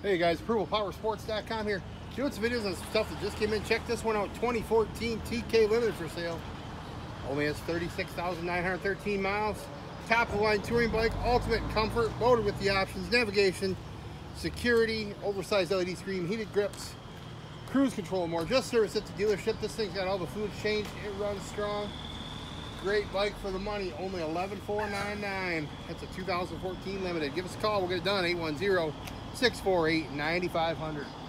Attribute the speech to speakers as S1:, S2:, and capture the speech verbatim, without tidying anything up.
S1: Hey guys, approval power sports dot com here. Doing some videos on some stuff that just came in. Check this one out, twenty fourteen T K Limited for sale. Only has thirty-six thousand nine hundred thirteen miles. Top of the line touring bike, ultimate comfort, loaded with the options, navigation, security, oversized L E D screen, heated grips, cruise control, and more. Just service at the dealership. This thing's got all the fluids changed. It runs strong. Great bike for the money, only eleven thousand four hundred ninety-nine dollars. That's a two thousand fourteen Limited. Give us a call, we'll get it done, eight one zero, six four eight, nine five zero zero.